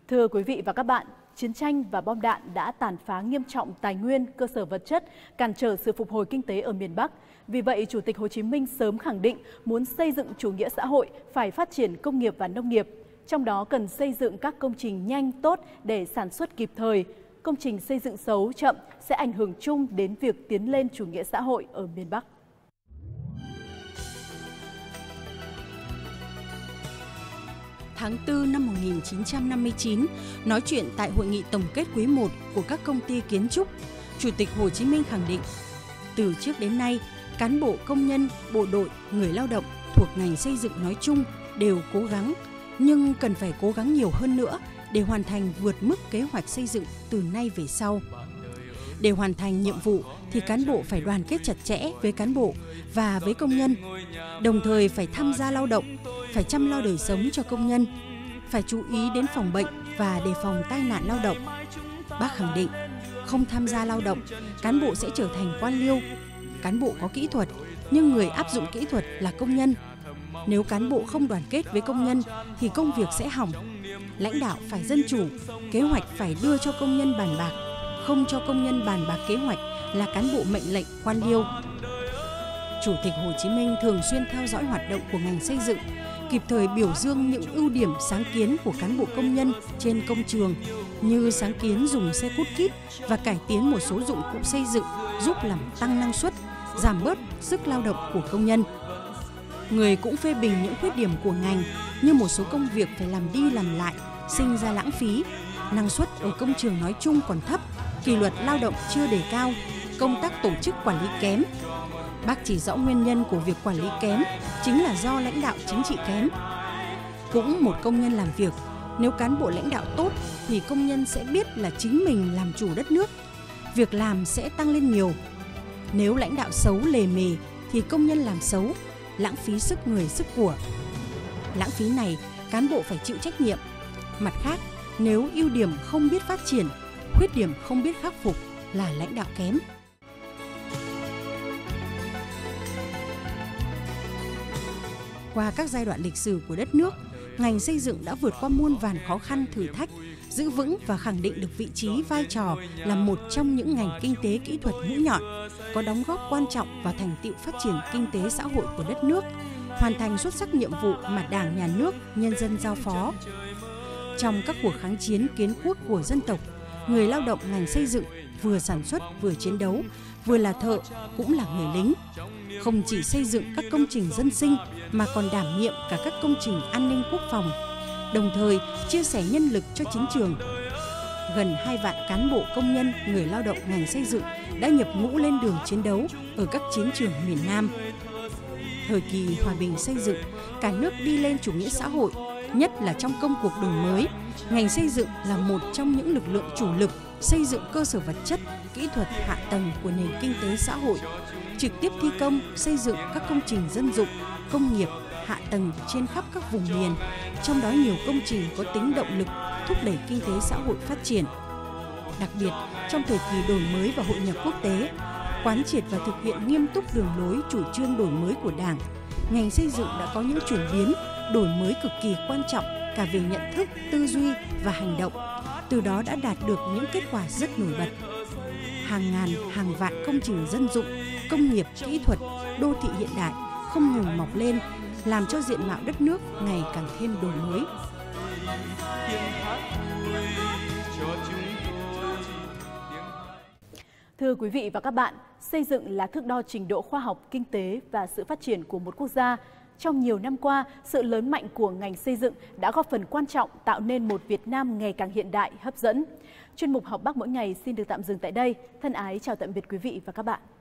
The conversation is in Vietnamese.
Thưa quý vị và các bạn, chiến tranh và bom đạn đã tàn phá nghiêm trọng tài nguyên, cơ sở vật chất, cản trở sự phục hồi kinh tế ở miền Bắc. Vì vậy, Chủ tịch Hồ Chí Minh sớm khẳng định muốn xây dựng chủ nghĩa xã hội phải phát triển công nghiệp và nông nghiệp. Trong đó cần xây dựng các công trình nhanh, tốt để sản xuất kịp thời. Công trình xây dựng xấu, chậm sẽ ảnh hưởng chung đến việc tiến lên chủ nghĩa xã hội ở miền Bắc. Tháng 4 năm 1959, nói chuyện tại hội nghị tổng kết quý 1 của các công ty kiến trúc, Chủ tịch Hồ Chí Minh khẳng định, từ trước đến nay, cán bộ công nhân, bộ đội, người lao động thuộc ngành xây dựng nói chung đều cố gắng, nhưng cần phải cố gắng nhiều hơn nữa để hoàn thành vượt mức kế hoạch xây dựng từ nay về sau. Để hoàn thành nhiệm vụ thì cán bộ phải đoàn kết chặt chẽ với cán bộ và với công nhân, đồng thời phải tham gia lao động, phải chăm lo đời sống cho công nhân, phải chú ý đến phòng bệnh và đề phòng tai nạn lao động. Bác khẳng định, không tham gia lao động, cán bộ sẽ trở thành quan liêu. Cán bộ có kỹ thuật, nhưng người áp dụng kỹ thuật là công nhân. Nếu cán bộ không đoàn kết với công nhân thì công việc sẽ hỏng. Lãnh đạo phải dân chủ, kế hoạch phải đưa cho công nhân bàn bạc, không cho công nhân bàn bạc kế hoạch là cán bộ mệnh lệnh quan liêu. Chủ tịch Hồ Chí Minh thường xuyên theo dõi hoạt động của ngành xây dựng, kịp thời biểu dương những ưu điểm sáng kiến của cán bộ công nhân trên công trường như sáng kiến dùng xe cút kít và cải tiến một số dụng cụ xây dựng giúp làm tăng năng suất, giảm bớt sức lao động của công nhân. Người cũng phê bình những khuyết điểm của ngành như một số công việc phải làm đi làm lại, sinh ra lãng phí, năng suất ở công trường nói chung còn thấp, kỷ luật lao động chưa đề cao, công tác tổ chức quản lý kém. Bác chỉ rõ nguyên nhân của việc quản lý kém chính là do lãnh đạo chính trị kém. Cũng một công nhân làm việc, nếu cán bộ lãnh đạo tốt thì công nhân sẽ biết là chính mình làm chủ đất nước, việc làm sẽ tăng lên nhiều. Nếu lãnh đạo xấu lề mề thì công nhân làm xấu, lãng phí sức người sức của. Lãng phí này cán bộ phải chịu trách nhiệm. Mặt khác, nếu ưu điểm không biết phát triển, khuyết điểm không biết khắc phục là lãnh đạo kém. Qua các giai đoạn lịch sử của đất nước, ngành xây dựng đã vượt qua muôn vàn khó khăn thử thách, giữ vững và khẳng định được vị trí vai trò là một trong những ngành kinh tế kỹ thuật mũi nhọn, có đóng góp quan trọng vào thành tựu phát triển kinh tế xã hội của đất nước, hoàn thành xuất sắc nhiệm vụ mà Đảng, Nhà nước, nhân dân giao phó. Trong các cuộc kháng chiến kiến quốc của dân tộc, người lao động ngành xây dựng vừa sản xuất vừa chiến đấu, vừa là thợ cũng là người lính. Không chỉ xây dựng các công trình dân sinh mà còn đảm nhiệm cả các công trình an ninh quốc phòng, đồng thời chia sẻ nhân lực cho chiến trường. Gần 2 vạn cán bộ công nhân, người lao động ngành xây dựng đã nhập ngũ lên đường chiến đấu ở các chiến trường miền Nam. Thời kỳ hòa bình xây dựng, cả nước đi lên chủ nghĩa xã hội, nhất là trong công cuộc đổi mới, ngành xây dựng là một trong những lực lượng chủ lực xây dựng cơ sở vật chất, kỹ thuật hạ tầng của nền kinh tế xã hội, trực tiếp thi công xây dựng các công trình dân dụng, công nghiệp, hạ tầng trên khắp các vùng miền, trong đó nhiều công trình có tính động lực thúc đẩy kinh tế xã hội phát triển. Đặc biệt, trong thời kỳ đổi mới và hội nhập quốc tế, quán triệt và thực hiện nghiêm túc đường lối chủ trương đổi mới của Đảng, ngành xây dựng đã có những chuyển biến, đổi mới cực kỳ quan trọng cả về nhận thức, tư duy và hành động. Từ đó đã đạt được những kết quả rất nổi bật. Hàng ngàn, hàng vạn công trình dân dụng, công nghiệp, kỹ thuật, đô thị hiện đại không ngừng mọc lên, làm cho diện mạo đất nước ngày càng thêm đổi mới. Thưa quý vị và các bạn, xây dựng là thước đo trình độ khoa học, kinh tế và sự phát triển của một quốc gia. Trong nhiều năm qua, sự lớn mạnh của ngành xây dựng đã góp phần quan trọng tạo nên một Việt Nam ngày càng hiện đại, hấp dẫn. Chuyên mục Học Bác mỗi ngày xin được tạm dừng tại đây. Thân ái chào tạm biệt quý vị và các bạn.